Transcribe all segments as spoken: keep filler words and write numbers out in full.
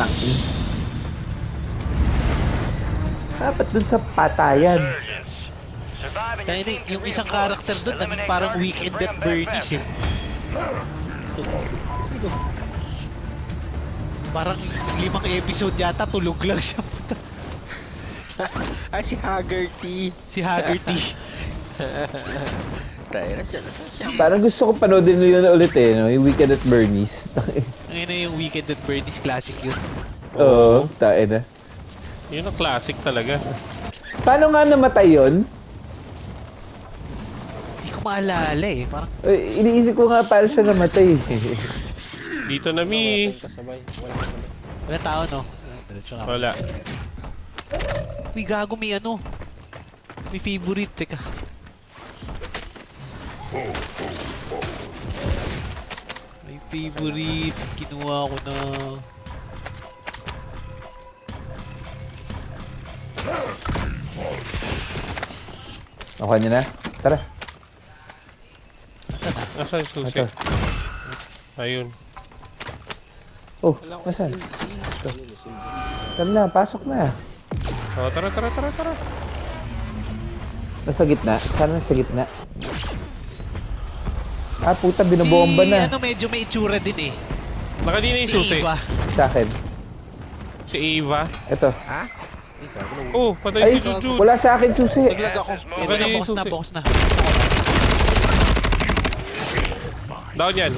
Tangin. Dapat dun sa patayan. Kaya na, yung isang karakter doon naging parang Weekend at Bernie's eh. Sino? Parang limang episode yata, tulog lang siya. Ay, si Haggerty. Si Haggerty. Parang gusto ko panoodin mo yun ulit eh, no? Yung Weekend at Bernie's. Ngayon na yung Weekend at Bernie's classic yun. Oo, tae na. Yun ang classic talaga. Paano nga namatay yun? Hindi ko maalala eh. Parang... Eh, iniisip ko nga paano siya namatay. Dito na mi. Wala tao no? Wala. Uy, gago may ano. May favorite, teka. May favorite. Kinuha ko na. Nakuha niyo na? Tara. Nasaan yung susi? Ayun. Oh, nasaan? Tara na, pasok na. Oh, tara, tara, tara, tara. Nasa gitna? Sana nasa gitna? Ah, puta, binobomba na. Si ano, medyo may itsura din eh. Baka di na yung susi. Si Eva. Sa akin. Si Eva. Ito. Ha? Oh, patay Ay, si Jujut. wala sa akin susi. Naglag ako. Ito na, box na, box na. Down yan.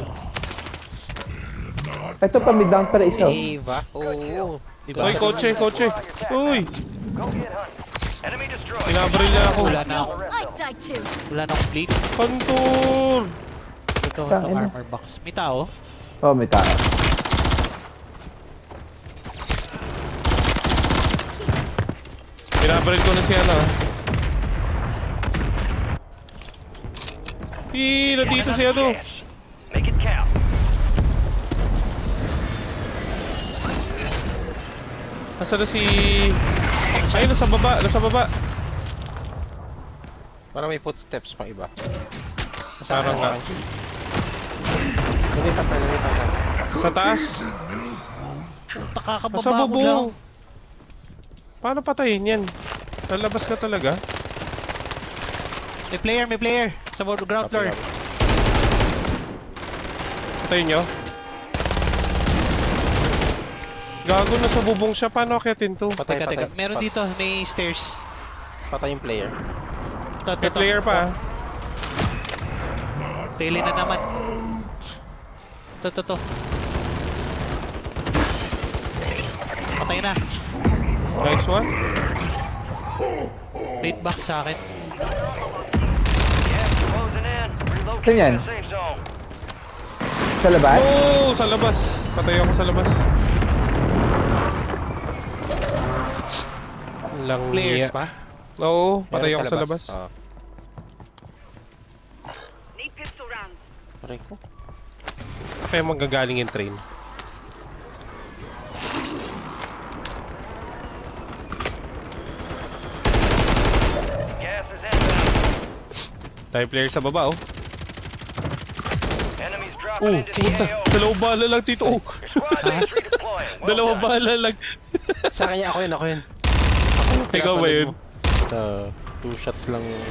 Ito pa, may down para isa. Eva? Oo. Diba? Uy, kotse, kotse. Uy! Pinabaril na ako. Wala na ako. Wala na akong plate. Kontur! Ito, ito, Tangina. armor box. May tao? Oh, may tao. Pinabaril ko na siya na. Ih, nandito siya no. Nasaan na si... Ay, nasa baba, nasa baba. Para may footsteps pang iba. Parang nga. Lumipat na, lumipat na. Sa taas. Nakakababa Nasa ako lang. bubong. Paano patayin yan? Lalabas ka talaga? May player, may player. Sa ground floor. Patayin nyo? Gago na sa bubong siya. Paano akitin to? Patay, Teka, patay. teka. Meron dito, may stairs. Patay yung player. Ito, ito, May ito. player pa. Pili na naman. Ito, ito, ito. Patay na. Nice one. Plate back sa akin. Saan yan? Sa labas? Oh, sa labas. Patay ako sa labas. Lang Players niya. pa? Oo, patay Meron ako sa labas. Ah. Aray ko. Kaya magagaling yung train. Tayo player sa baba, oh. Oh, puta. Dalawang bala lang dito, oh. Dalawang bala lang. Sa kanya ako yun, ako yun. Ikaw ba yun? Uh, two shots lang yung...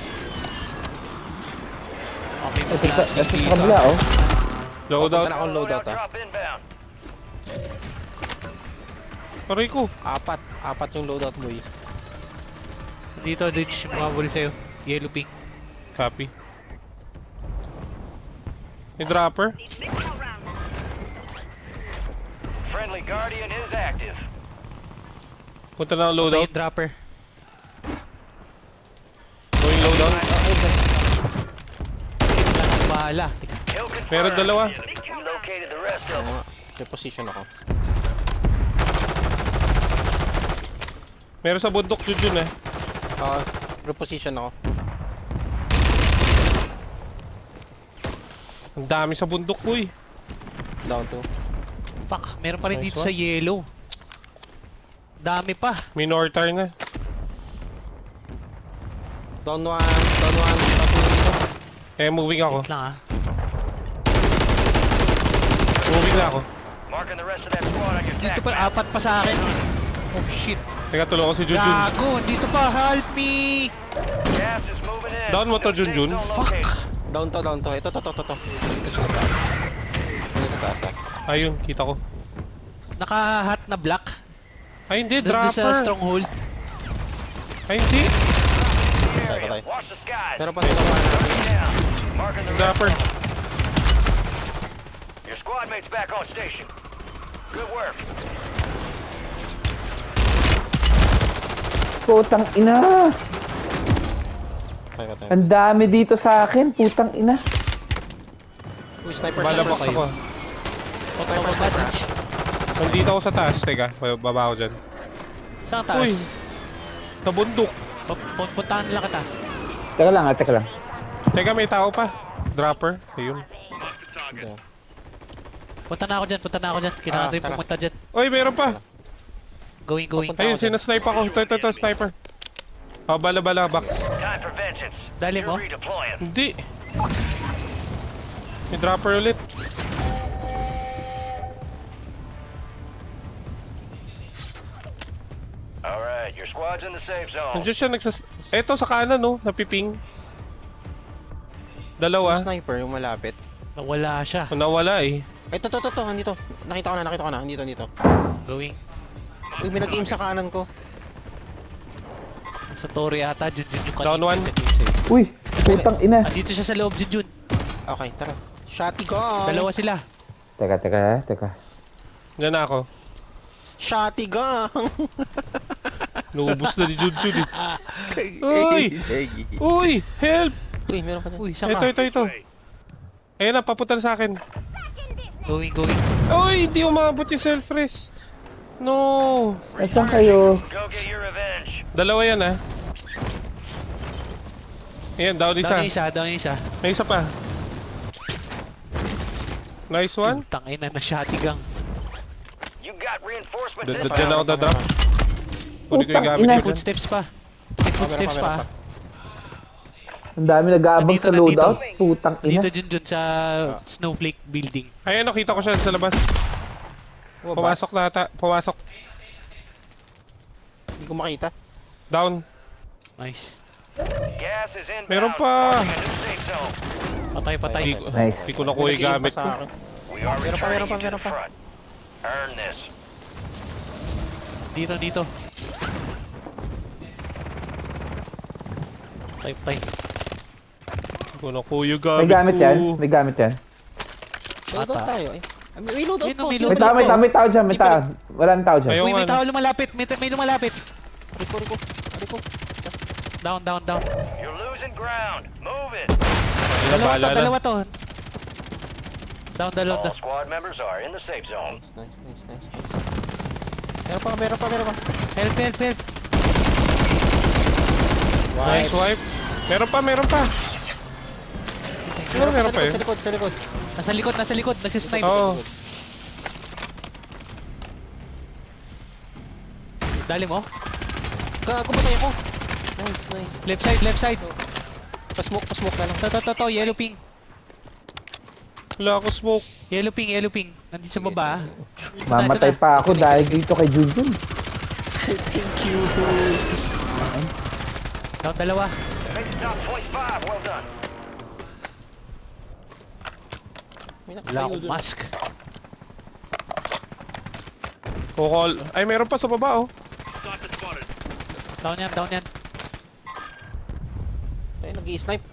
Oh, may Ito sa, plastic ito sa dito. kabila, oh. Loadout. Punta na akong loadout, ah. Aray ko. Apat. Apat yung loadout mo, eh. Dito, Ditch. Mabuli sa'yo. Yellow pink. Copy. May dropper. Friendly Guardian is active. Punta na ang May loadout. dropper. Going loadout. Wala nang bahala. Teka. Kill confirmed. Meron dalawa. We located the rest of them. May position ako. Meron sa bundok Jujun eh. Ah, reposition ako. Ang dami sa bundok, boy. Down to. Fuck, meron pa rin Nice dito one. sa yellow. Dami pa. May Nortar na. Down one. Down one. Down two. Eh, moving ako. Wait lang ah. Moving na ako. Marking the rest of that squad on your Dito attack pa, map. apat pa sa akin. Oh shit. Teka, tulong ko si Junjun. Gago, dito pa, help me! Gas is moving in. Down mo to, New safe Junjun. zone Fuck! located. Down to, down to. Ito, to, to, to, to. Ito siya sa taas. Ito sa taas, ah. Ayun, kita ko. Naka-hat na black. Ay, hindi, Doon sa dropper. stronghold. Ay, hindi. Patay, patay. Watch the skies. Pero pa sila pa. Down. Marking the rest Dropper. of them. Your squad mates back on station. Good work. Putang ina! Patay, patay. Ang dami dito sa akin, putang ina. Uy, sniper, Balabox sniper. ako. Sniper, sniper. Nandito ako sa taas. Teka, baba ako dyan. Saan Uy, taas? sa bundok. Pu- Puntahan nila kita. Teka lang ah, teka lang. Teka, may tao pa. Dropper. Ayun. Ito. Punta na ako dyan, punta na ako dyan. Kailangan Ah, ko yung tara. pumunta dyan. Oy, meron pa. Going, going. Papunta Ayun, ako dyan. sinasnipe ako. Ito, ito, ito, sniper. Oh, bala, bala, box. Time for vengeance. Dali You're mo. redeploying. Hindi. May dropper ulit. Alright, your squad's in the safe zone. Nandiyan siya nagsas... Eto, sa kanan, no? Napiping. Dalawa. Sniper, yung malapit. Nawala siya. Nawala eh. Ito, to, to, to. Nandito. Nakita ko na, nakita ko na. Nandito, nandito. Going. Uy, may nag-aim sa kanan ko. Sa Tori ata, Jun Jun yung kanina. Down one. Uy, putang ina. Andito siya sa loob, Jun Jun. Okay, tara. Shotty gun! Dalawa sila. Teka, teka, teka. Diyan na ako. Shotty gun! Naubos na ni Junjun eh. Uy! Uy! Help! Uy, meron pa dyan. Uy, saan Ito, ka? ito, ito. Ayun na, papunta na sa akin. Going, going. Uy! Hindi umabot yung self-res. No! Nasaan kayo? Go get your revenge. Dalawa yan ah. Ayan, down isa. Down yung isa, down yung isa. May isa pa. Nice one. Tangina na shotgun. You got reinforcements D- d- inbound. Diyan ako dadrop. Kunin ko yung gamit Ina. ko dyan. Footsteps pa. May footsteps meron pa. pa, Ang dami nag-aabang Nandito, sa loadout, nandito. putang ina. Dito Jun Jun sa Snowflake building. Ayan, nakita ko siya sa labas. Oh, Pumasok na ata. Pumasok. Hindi ko makita. Down. Nice. Gas is inbound. Meron pa. Marking a new safe zone. Patay, patay. Hindi ko, Nice. hindi ko nakuha yung May nag-aim gamit pa ko. sa akin. We are Meron pa, meron returning pa, you to meron the pa. front. Earn this. Dito, dito. Patay, patay. Hindi ko nakuha yung May gamit gamit yan? ko. May gamit yan? Loadout Ata. tayo eh. Ay, may loadout Ayun, po. may sino May loadout. tao, may tao, may tao dyan, may tao. Wala nang tao dyan. Ayaw. Uy, may ano? tao lumalapit. May, may lumalapit. Riko, Riko. Riko. Down, down, down. You're losing ground. Move it. Ayun, Dalawa bahala to, na. dalawa to. Down, dalawa, All down. squad members are in the safe zone. Nice, nice, nice, nice, nice. Meron pa, meron pa, meron pa. Help, help, help. Nice wipe. Meron pa, meron pa. Meron, meron pa sa eh. likod, sa likod, Nasa likod, nasa likod. Nagsisnipe. Oo. Dali mo. Gago, patay ako. Nice, nice. Left side, left side. Pa-smoke, pa-smoke na lang. To, to, to, to. Yellow ping. Wala ako smoke. Yellow ping, yellow ping. Nandito sa baba. ah. Mamatay pa ako dahil dito kay Junjun. Thank you. Down, dalawa. Make it top twenty-five. Well done. May Wala nakatayo akong dun. mask. Kukol. Ay, meron pa sa baba oh. Down yan, down yan. Ay, nag-i-snipe.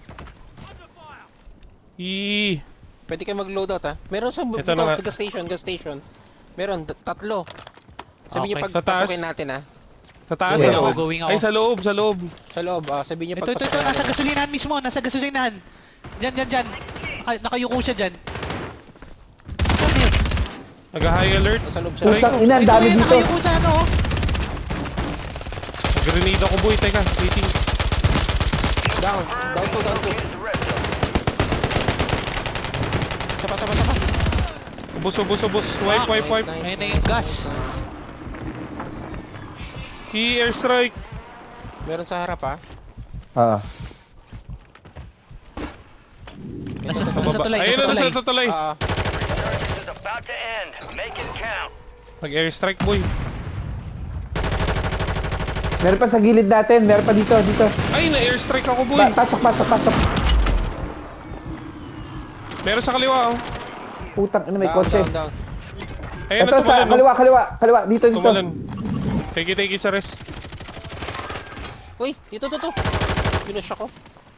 Eee. Pwede kayo mag-loadout ha. Meron sa, Ito dito, na nga. sa gas station, gas station. Meron, d- tatlo. Sabi niyo Okay. pag Sa taas. pasukin natin ha. Sa taas, Going sa ako, loob. going ako. Ay, sa loob, sa loob. Sa loob, ah, sabi niyo Ito, pag ito, ito. Nasa gasolinahan mismo. Nasa gasolinahan. Diyan, diyan, diyan. Naka, nakayuko siya diyan. Saan yun? Nag-high alert. Sa loob, sa Uy. loob. Putang ina, ang Ito dami yan, dito. nakayuko sa ano. oh. Grenade ako boy, teka. Waiting. Down, down to, down to. Located the red zone. Sapa, sapa, sapa. Ubus, ubus, ubus. Wipe, wipe, wipe. Ayun na yung gas. Eee, airstrike. Meron sa harap ha. Oo. Nasa, Sa nasa baba. tulay, Ayun nasa na, tulay. nasa tulay. Ah, Return to the About to end. Make it count. Nag-airstrike, boy. Meron pa sa gilid natin. Meron pa dito, dito. Ay, na-airstrike ako, boy. Pa pasok, pasok, pasok. Meron sa kaliwa, oh. Putang ina, may Down, kotse. down, down. Ayun Ito na, sa tumalan, no? kaliwa, kaliwa, kaliwa. Dito, dito. Tumalan. Take it, take it sa rest. Uy, ito, ito, ito. Pinush ako.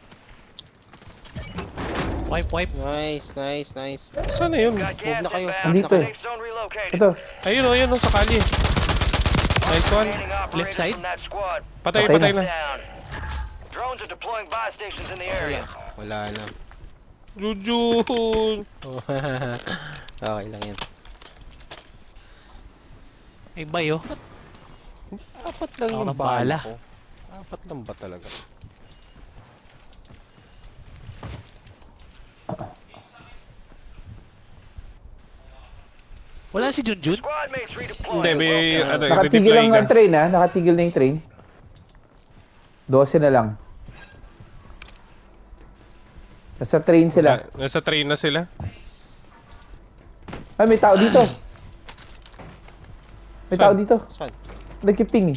Wipe, wipe. Nice, nice, nice. Saan na yun? Got gas na kayo. inbound. Andito eh. Safe zone relocated. Ito. Ayun, oh, ayun, oh, sa kali. Nice one. Remaining operators Left side. from that squad. Patay, Patay patay na. na. Down. Drones are deploying buy stations in the area. Wala na. Jujun. Okay lang yan. Ay, bayo. Apat lang Ako yung na bahala. bala ko. Apat lang ba talaga? Wala si Junjun. Squad mates redeploying. Hindi, may, Well done. ano, Nakatigil redeploy lang ka. ang train, ha? Nakatigil na yung train. Dose na lang. Nasa train sila. Nasa, nasa train na sila. Ay, may tao dito. May tao Saan? dito. Saan? Nagkiping eh.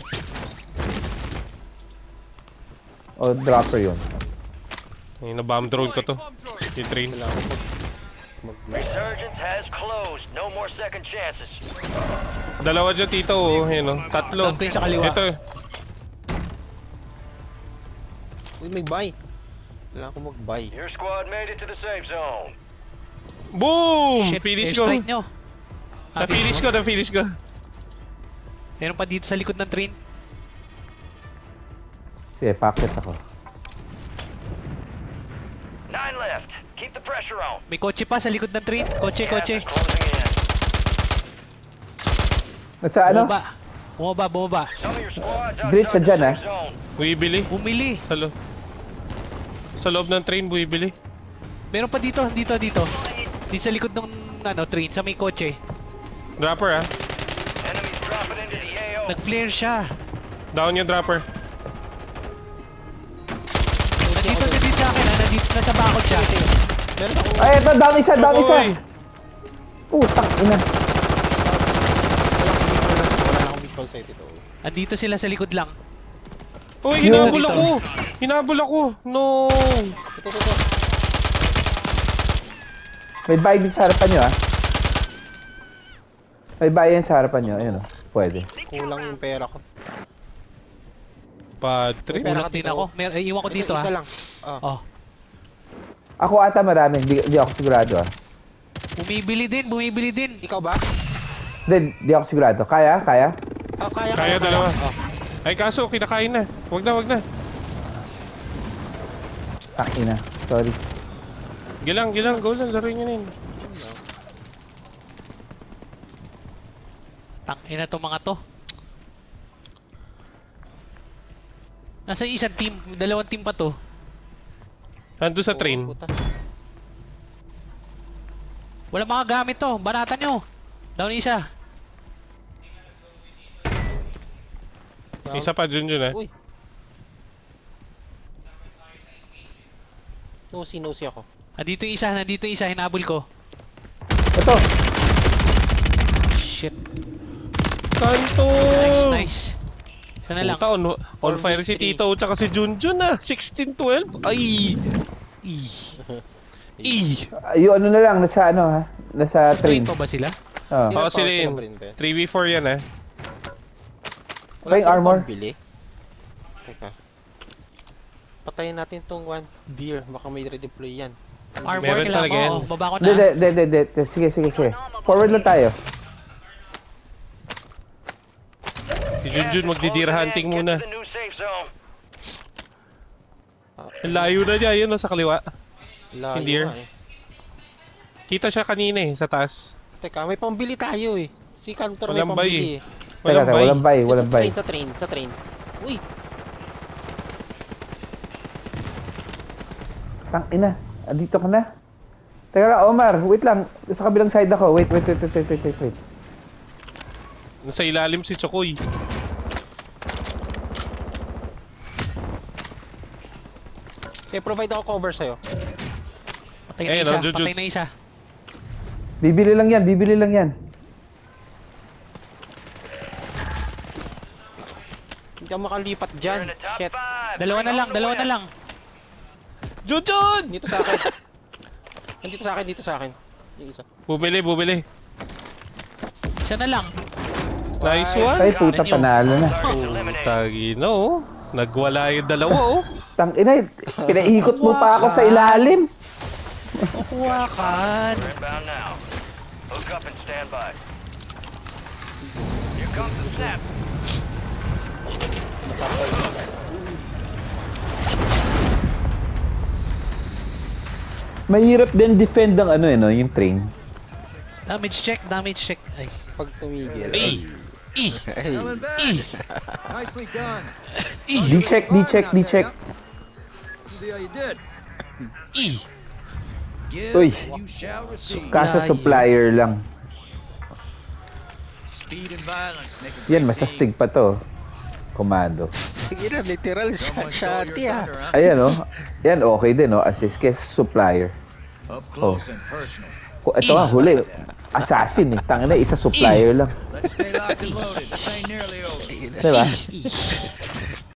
O, dropper yun. Ay, na-bomb drone ko to. Yung train. Resurgence has closed. No more second chances. Dalawa dyan, tito, oh. Ayun, oh. Tatlo. Down ko yung sa kaliwa. Ito. Uy, may buy. Wala akong mag-buy. Your squad made it to the safe zone. Boom! Shit, Finish ko. airstrike nyo. Ah, Na-finish ko, na-finish ko. Meron pa dito sa likod ng train. Sige, packet ako. Nine left. Keep the pressure on. May kotse pa sa likod ng train. Kotse, Gas kotse. is closing in. Nasa ano? Bumaba. Bumaba, bumaba. Some of your squads Grit outside sa the dyan, safe ah. zone. Bumibili. Bumili. Sa loob. Sa loob ng train, bumibili. Meron pa dito, dito, dito. Dito sa likod ng ano, train, sa may kotse. Dropper, ah. Enemies dropping into the A O. Nag-flare siya. Down yung dropper. Nandito na din sa akin, ha? Nandito, nasa bakod siya. Meron ako. Ay, ito, down isa, down isa. Chokoy! Putang ina. Wala akong big call site ito. Andito sila sa likod lang. Uy, Yun. hinabol Dito. ako! Hinabol ako! No! Ito, ito, ito. May buy din sa harapan nyo, ha? May buy yan sa harapan nyo. Ayun, oh. Pwede. Kulang yung pera ko. Bad trip. Pera Kulang ka din dito. ako. Mer eh, iwan ko Ito, dito, ha? isa lang. Oh. Oh. Ako ata marami. Di, di ako sigurado, ha? Bumibili din, bumibili din. Ikaw ba? Di, di ako sigurado. Kaya? Kaya? Oh, kaya, Kaya dalawa. Oh. Ay, kaso, kinakain na. Wag na, wag na. Ah, ina. Sorry. Gilang, gilang, go lang. Laro nyo na yun. Tangina to mga to. Nasa isang team, dalawang team pa to. Nandun sa train. Oh, puta. Wala mga gamit to, banatan nyo. Down isa. Isa pa, Junjun, ah. Uy. Nosy, nosy ako. Nandito yung isa, nandito yung isa, hinabol ko. Ito. Shit. Kanto! Nice, nice. Isa na lang. Puta, on, on fire si Tito tsaka si Junjun, ah. sixteen twelve. Ay! Ih. Ih! Ah, yung ano na lang. Nasa ano, ha? Nasa train. Train pa ba sila? Oh. Oo, Sila sila pa, yun. sila pa rin, three v four yan, ah. May silang armor? pambili. Teka. Patayin natin tong one deer. Baka may redeploy yan. Armor, Meron kailangan talaga mo. yan. Oh, baba ko Hindi, na. hindi, hindi, hindi. Sige, sige, sige. Forward lang tayo. Si Junjun, magdi-deer hunting muna. Get to the new safe zone. Ang layo na niya, yun, no, sa kaliwa. Layo Hindi, nga eh. Kita siya kanina, eh, sa taas. Teka, may pambili tayo eh. Si Cantor may Walang buy, pambili eh. Teka, Walang teka, buy. walang buy, walang Sa buy. train, sa train, sa train. Uy! Tang ina. Andito ka na. Teka lang, Omar. Wait lang. Sa kabilang side ako. Wait, wait, wait, wait, wait, wait, wait, wait. Nasa ilalim si Chokoy. Okay, provide ako cover sa'yo. Patay na Eh, isa, no, Jujutsu. patay na isa. Bibili lang yan, bibili lang yan. Hindi ako makalipat dyan. You're in the top Shit. five. Dalawa na Bring lang, home the dalawa na win. lang. Junjun! Dito sa akin. Nandito sa akin, dito sa akin. Yung isa. Bumili, bumili. Siya na lang. Nice Ay, one. Ay, puta, panalo na. Targets eliminated. Tagino, oh. Nagwala yung dalawa, oh. Tang ina, pinaikot mo pa ako sa ilalim. Kuwakan. We're inbound now. Hook up and stand by. Here comes the snap. Mahirap din defend ang ano eh, no, yung train. Damage check, damage check. Ay. Pag tumigil. Ay! I! Ay. I! Nicely done. D-check, D-check, D-check. See how you did. I! Give Uy. and you shall receive. Kaso Layo. supplier lang. Speed and violence make a Yan, great mas team. astig pa to. Komando. Sige na, literal Someone siya. stole your Shati ah. thunder, huh? Ayan, oh. Yan, okay din, oh. Assist kay supplier. Up close and personal. Ko- Ito nga, huli. Assassin eh. Tangina, isa supplier lang. Let's stay locked and loaded. This ain't nearly over. Diba?